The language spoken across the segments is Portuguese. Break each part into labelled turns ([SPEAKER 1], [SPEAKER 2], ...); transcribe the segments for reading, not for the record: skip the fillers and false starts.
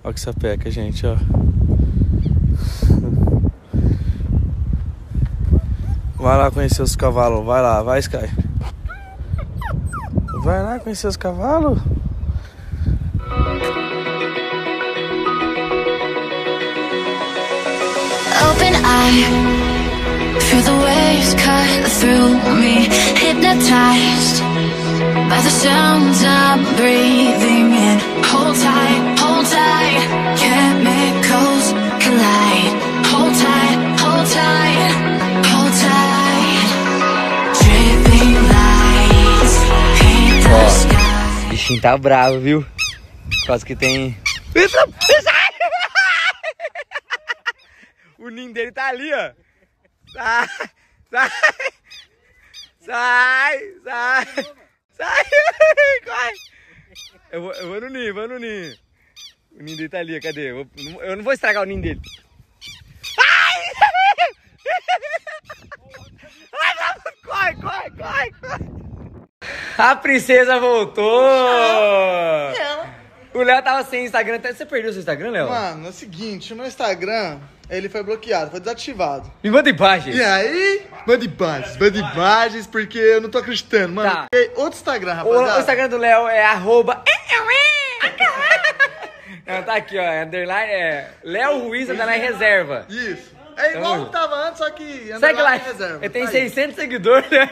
[SPEAKER 1] Olha que sapeca, gente, ó. Vai lá conhecer os cavalos. Vai lá, vai, Sky. Vai lá conhecer os cavalos.
[SPEAKER 2] Open eye, feel the waves cut through me, hypnotized by the sounds I'm breathing in. Hold tight, chemicals collide. Hold tight, hold tight, hold tight. Dripping lights paint the sky.
[SPEAKER 3] O bichinho tá bravo, viu? Quase que tem... O ninho dele tá ali, ó. Sai, sai, sai, sai, sai, corre. Eu vou no ninho, vou no ninho. O ninho dele tá ali, cadê? Eu não vou estragar o ninho dele. Ai! Corre, corre, corre, corre. A princesa voltou. O Léo tava sem Instagram. Você perdeu seu Instagram, Léo?
[SPEAKER 4] Mano, é o seguinte, o meu Instagram, ele foi bloqueado, foi desativado.
[SPEAKER 3] Me manda imagens.
[SPEAKER 4] E aí? Manda imagens, porque eu não tô acreditando, mano.
[SPEAKER 3] Tá.
[SPEAKER 4] Outro Instagram, rapaziada.
[SPEAKER 3] O Instagram do Léo é arroba... Não, tá aqui, ó, underline é Léo Ruiz, underline reserva.
[SPEAKER 4] Isso. É igual que tava antes, só que
[SPEAKER 3] Segue lá,
[SPEAKER 4] reserva.
[SPEAKER 3] ele tem
[SPEAKER 4] Tá
[SPEAKER 3] 600 seguidores, né?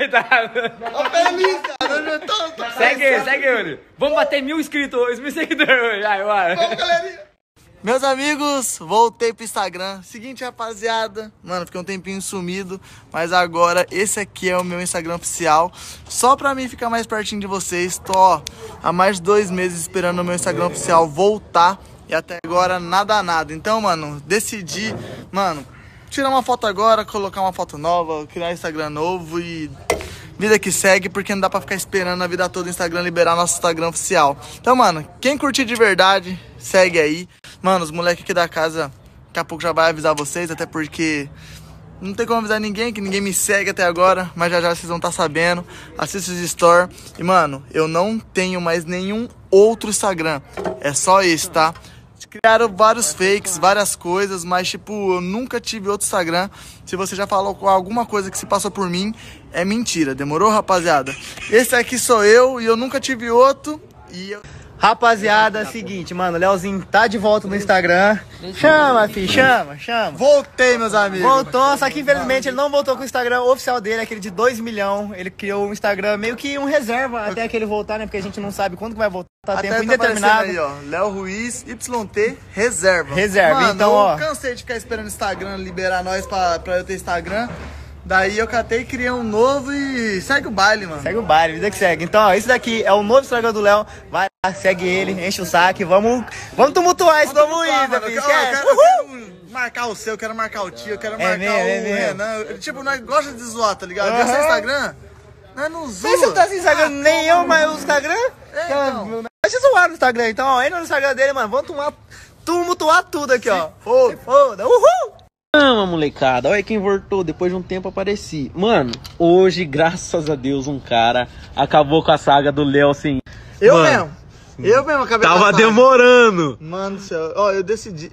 [SPEAKER 4] Tô feliz, cara. Eu já tô
[SPEAKER 3] Segue ele. Vamos bater 1.000 inscritos hoje, 1.000 seguidores hoje. Vai, bora.
[SPEAKER 4] Vamos, galerinha. Meus amigos, voltei pro Instagram. Seguinte, rapaziada. Mano, fiquei um tempinho sumido. Mas agora, esse aqui é o meu Instagram oficial. Só pra mim ficar mais pertinho de vocês. Tô, ó, há mais de 2 meses esperando o meu Instagram oficial voltar. E até agora, nada. Então, mano, decidi, mano, tirar uma foto agora, colocar uma foto nova, criar um Instagram novo e... vida que segue, porque não dá pra ficar esperando a vida toda o Instagram liberar nosso Instagram oficial. Então, mano, quem curtir de verdade, segue aí. Mano, os moleques aqui da casa, daqui a pouco já vai avisar vocês, até porque não tem como avisar ninguém, que ninguém me segue até agora, mas já vocês vão estar sabendo. Assista os stories. E, mano, eu não tenho mais nenhum outro Instagram. É só esse, tá? Criaram vários fakes, várias coisas, mas tipo, eu nunca tive outro Instagram. Se você já falou com alguma coisa que se passou por mim, é mentira. Demorou, rapaziada? Esse aqui sou eu e eu nunca tive outro. E eu...
[SPEAKER 5] Rapaziada, é o seguinte, mano, o Leozinho tá de volta no Instagram. Chama, filho, chama.
[SPEAKER 4] Voltei, meus amigos.
[SPEAKER 5] Voltou, só que infelizmente ele não voltou com o Instagram oficial dele, aquele de 2 milhões. Ele criou um Instagram meio que um reserva até que ele voltar, né? Porque a gente não sabe quando que vai voltar, tá
[SPEAKER 4] até
[SPEAKER 5] tempo
[SPEAKER 4] tá
[SPEAKER 5] indeterminado.
[SPEAKER 4] Aí, ó, Léo Ruiz, YT, reserva.
[SPEAKER 5] Reserva, então, ó.
[SPEAKER 4] Eu cansei de ficar esperando o Instagram liberar nós pra eu ter Instagram. Daí eu catei, criei um novo e segue o baile, mano.
[SPEAKER 5] Segue o baile, vida que segue. Então, ó, esse daqui é o novo Instagram do Léo. Vai lá, segue ele, enche o saco. Vamos tumultuar esse novo Insta, filho.
[SPEAKER 4] Eu quero marcar o seu, eu quero marcar o tio, eu quero marcar o Renan. Tipo, nós gostamos de zoar, tá ligado? Esse Instagram, nós não zoa.
[SPEAKER 5] Você não tá sem Instagram nem eu, mas o Instagram?
[SPEAKER 4] Então.
[SPEAKER 5] Vai se zoar no Instagram. Então, ó, entra no Instagram dele, mano. Vamos tumultuar tudo aqui, ó.
[SPEAKER 4] Foda.
[SPEAKER 5] Uhul!
[SPEAKER 3] Calma, molecada. Olha quem voltou. Depois de um tempo apareci. Mano, hoje, graças a Deus, um cara acabou com a saga do Léo, assim.
[SPEAKER 4] Eu
[SPEAKER 3] Mano,
[SPEAKER 4] mesmo acabei com a
[SPEAKER 3] tava
[SPEAKER 4] saga.
[SPEAKER 3] demorando.
[SPEAKER 4] Mano do céu. Ó, eu decidi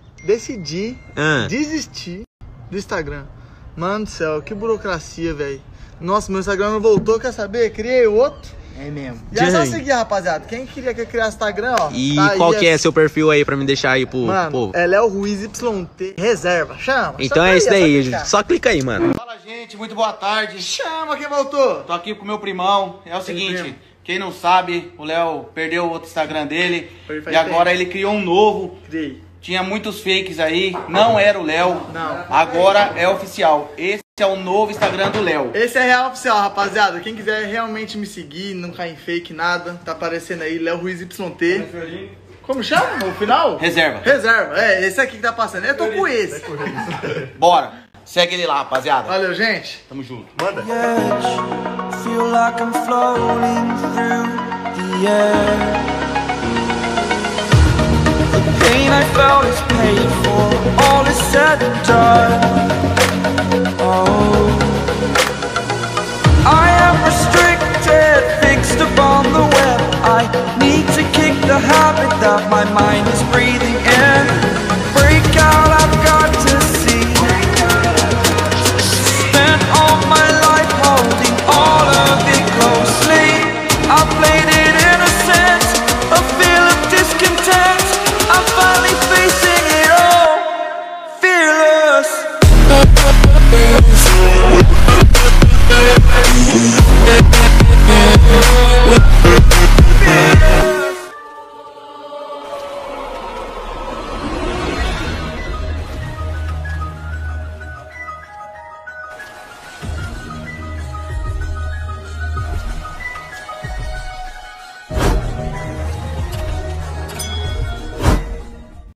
[SPEAKER 4] desistir do Instagram. Mano do céu, que burocracia, velho. Nossa, meu Instagram não voltou, quer saber? Criei outro.
[SPEAKER 5] É mesmo.
[SPEAKER 4] E é só seguir, rapaziada. Quem queria que eu criasse Instagram, ó.
[SPEAKER 3] E
[SPEAKER 4] tá
[SPEAKER 3] qual
[SPEAKER 4] aí,
[SPEAKER 3] que é seu perfil aí pra me deixar aí pro povo?
[SPEAKER 4] É Léo Ruiz YT Reserva. Chama.
[SPEAKER 3] Então é isso daí, só clica aí, mano.
[SPEAKER 6] Fala, gente, muito boa tarde.
[SPEAKER 4] Chama quem voltou.
[SPEAKER 6] Tô aqui com o meu primão. É o seguinte, quem não sabe, o Léo perdeu o outro Instagram dele. E agora ele criou um novo.
[SPEAKER 4] Criei.
[SPEAKER 6] Tinha muitos fakes aí, não era o Léo.
[SPEAKER 4] Não.
[SPEAKER 6] Agora é oficial. Esse é o novo Instagram do Léo.
[SPEAKER 4] Esse é real oficial, rapaziada. Quem quiser realmente me seguir, não cair em fake, nada, tá aparecendo aí, Léo Ruiz YT. Como chama? O final?
[SPEAKER 6] Reserva.
[SPEAKER 4] Reserva. É, esse aqui que tá passando. Eu tô com esse.
[SPEAKER 6] Bora. Segue ele lá, rapaziada.
[SPEAKER 4] Valeu, gente.
[SPEAKER 6] Tamo junto.
[SPEAKER 4] Manda.
[SPEAKER 7] Feel like I'm floating through the air. The pain I felt is paid for, all is said and done. Oh, I am restricted, fixed upon the web. I need to kick the habit that my mind is breathing.